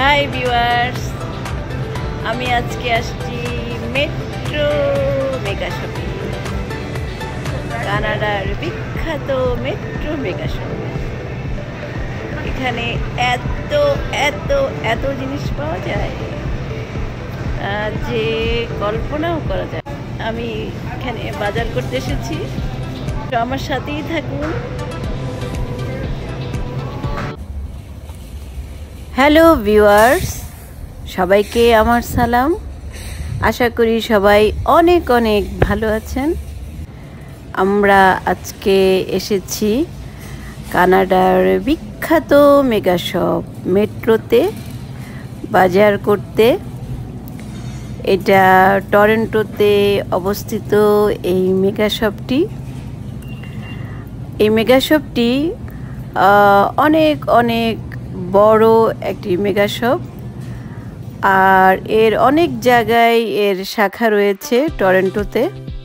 Hi viewers, আমি আজকে আসছি মেট্রো মেগা শপিং, কানাডার বিখ্যাত মেট্রো মেগা শপিং। এখানে এত এত এত জিনিস পাওয়া যায় যে কল্পনাও করা যায়। আমি এখানে বাজার করতে এসেছি, তো আমার সাথেই থাকুন। হ্যালো ভিউয়ার্স, সবাইকে আমার সালাম। আশা করি সবাই অনেক অনেক ভালো আছেন। আমরা আজকে এসেছি কানাডার বিখ্যাত মেগা শপ মেট্রোতে বাজার করতে। এটা টরন্টোতে অবস্থিত এই মেগা শপটি। এই মেগা শপটি অনেক অনেক বড় একটি মেগা শপ, আর এর অনেক জায়গায় এর শাখা রয়েছে টরন্টোতে।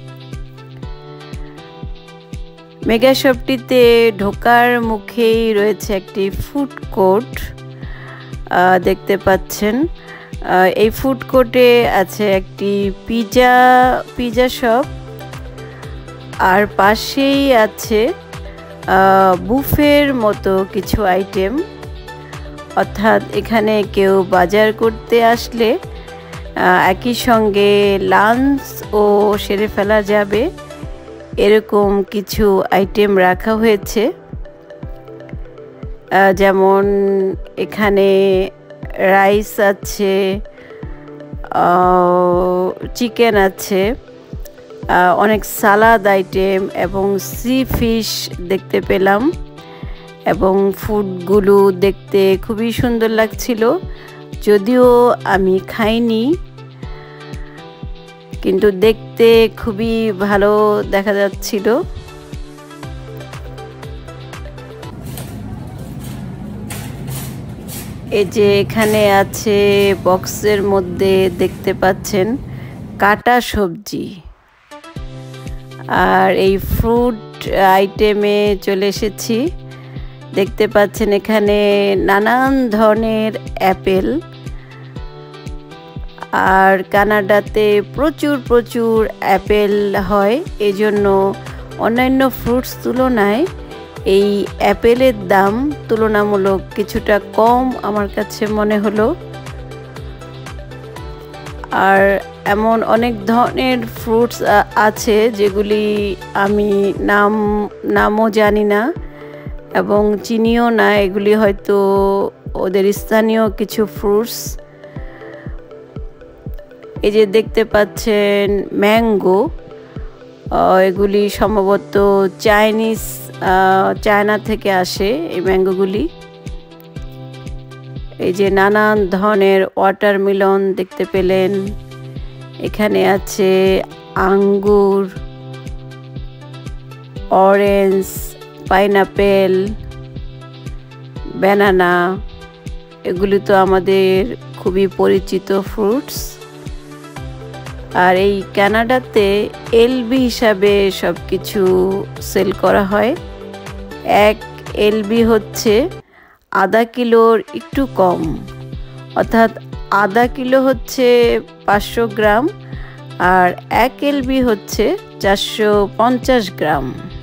মেগা শপটিতে ঢোকার মুখেই রয়েছে একটি ফুড কোর্ট, দেখতে পাচ্ছেন। এই ফুড কোর্টে আছে একটি পিজা শপ, আর পাশেই আছে বুফের মতো কিছু আইটেম। অর্থাৎ এখানে কেউ বাজার করতে আসলে একই সঙ্গে লাঞ্চও সেরে ফেলা যাবে, এরকম কিছু আইটেম রাখা হয়েছে। যেমন এখানে রাইস আছে, চিকেন আছে, অনেক সালাদ আইটেম এবং সি ফিশ দেখতে পেলাম। এবং ফুডগুলো দেখতে খুবই সুন্দর লাগছিল, যদিও আমি খাইনি, কিন্তু দেখতে খুবই ভালো দেখা যাচ্ছিল। এই যে এখানে আছে বক্সের মধ্যে দেখতে পাচ্ছেন কাটা সবজি, আর এই ফ্রুট আইটেমে চলে এসেছি। দেখতে পাচ্ছেন এখানে নানান ধরনের অ্যাপেল, আর কানাডাতে প্রচুর প্রচুর অ্যাপেল হয়, এজন্য অন্যান্য ফ্রুটস তুলনায় এই অ্যাপেলের দাম তুলনামূলক কিছুটা কম আমার কাছে মনে হলো। আর এমন অনেক ধরনের ফ্রুটস আছে যেগুলি আমি নামও জানি না এবং চিনিও না। এগুলি হয়তো ওদের স্থানীয় কিছু ফ্রুটস। এই যে দেখতে পাচ্ছেন ম্যাঙ্গো, এগুলি সম্ভবত চায়না থেকে আসে এই ম্যাঙ্গোগুলি। এই যে নানান ধরনের ওয়াটারমেলন দেখতে পেলেন। এখানে আছে আঙ্গুর, অরেঞ্জ, পাইনাপেল, ব্যানানা। এগুলি তো আমাদের খুবই পরিচিত ফ্রুটস। আর এই কানাডাতে এলবি হিসাবে সব কিছু সেল করা হয়। এক এলবি হচ্ছে আধা কিলোর একটু কম, অর্থাৎ আধা কিলো হচ্ছে 500 গ্রাম, আর এক এলবি হচ্ছে 450 গ্রাম।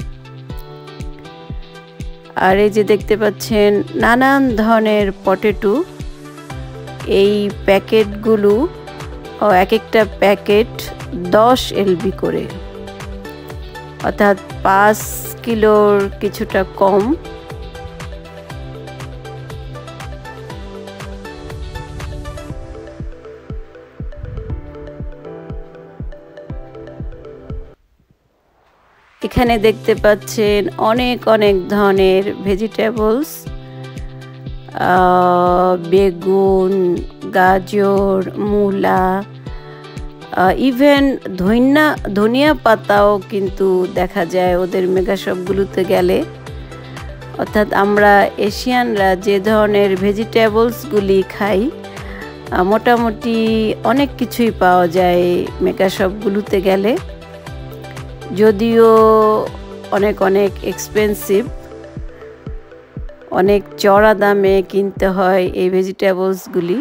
আর এই যে দেখতে পাচ্ছেন নানান ধরনের পটেটো। এই প্যাকেটগুলো এক একটা প্যাকেট 10 এলবি করে, অর্থাৎ 5 কিলোর কিছুটা কম। এখানে দেখতে পাচ্ছেন অনেক অনেক ধরনের ভেজিটেবলস, বেগুন, গাজর, মূলা, ইভেন ধনিয়া পাতাও কিন্তু দেখা যায় ওদের মেগা শপগুলোতে গেলে। অর্থাৎ আমরা এশিয়ানরা যে ধরনের ভেজিটেবলসগুলি খাই, মোটামুটি অনেক কিছুই পাওয়া যায় মেগা শপগুলোতে গেলে, যদিও অনেক অনেক এক্সপেন্সিভ। অনেক চড়া দামে কিনতে হয় এই ভেজিটেবলসগুলি।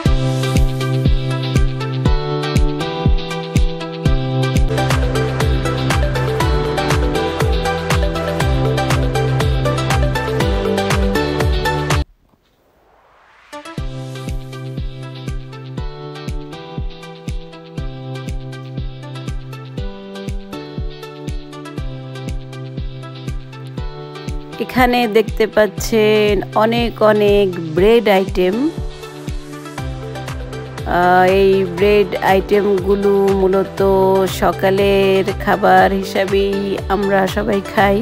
এখানে দেখতে পাচ্ছেন অনেক অনেক ব্রেড আইটেম। এই ব্রেড আইটেমগুলো মূলত সকালের খাবার হিসাবেই আমরা সবাই খাই।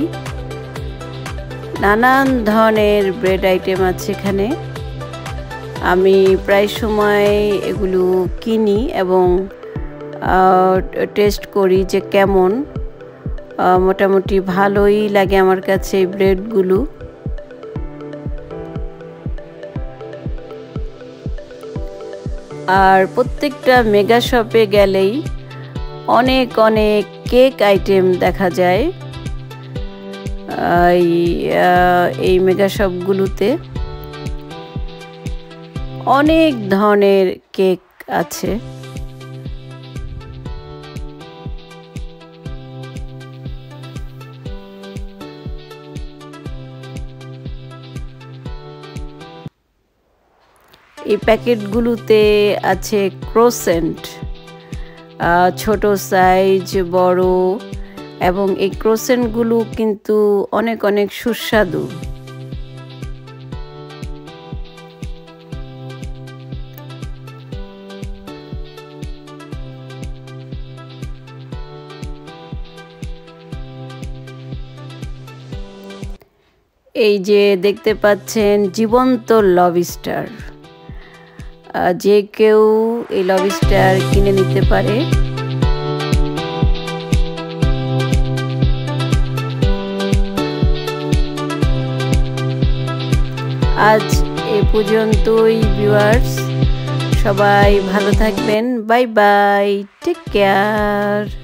নানান ধরনের ব্রেড আইটেম আছে এখানে। আমি প্রায় সময় এগুলো কিনি এবং টেস্ট করি যে কেমন। মোটামুটি ভালোই লাগে আমার কাছে এই ব্রেডগুলো। আর প্রত্যেকটা মেগা শপে গেলেই অনেক অনেক কেক আইটেম দেখা যায় এই মেগা শপগুলোতে। অনেক ধরনের কেক আছে। এই প্যাকেটগুলোতে আছে ক্রোসেন্ট, ছোট সাইজ, বড়, এবং এই ক্রোসেন্টগুলো কিন্তু অনেক অনেক সুস্বাদু। এই যে দেখতে পাচ্ছেন জীবন্ত লবস্টার, যে কেউ এই লবস্টার কিনে নিতে পারে। আজ এ পর্যন্তই ভিউয়ার্স, সবাই ভালো থাকবেন। Bye bye, take care.